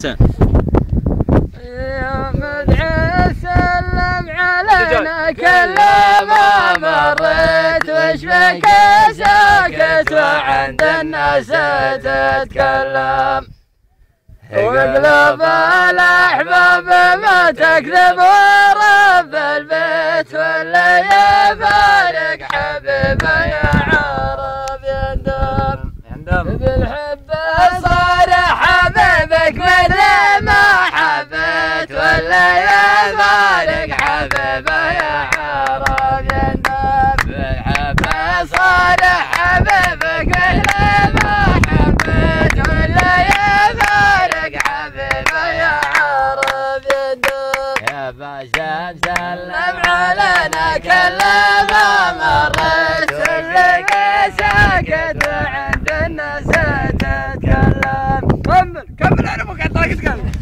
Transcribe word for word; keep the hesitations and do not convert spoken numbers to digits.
يا مدعي سلم علينا كل ما مريت وش بك ساكت وعند الناس تتكلم واقلب الاحباب ما تكذب ورب البيت ولا يفارق حبيبه يا عرب يندم يندم بالحب صار حبيبك مثل ما حبيت ولا يفارق حبيبه يا عرب يندم بالحب صار حبيبك مثل ما حبيت ولا يفارق حبيبه يا عرب يندم يا باشا سلم علينا كل ما مريت وشك ساكت وعند الناس تتكلم. كمل كمل انا مقاطعك تكلم.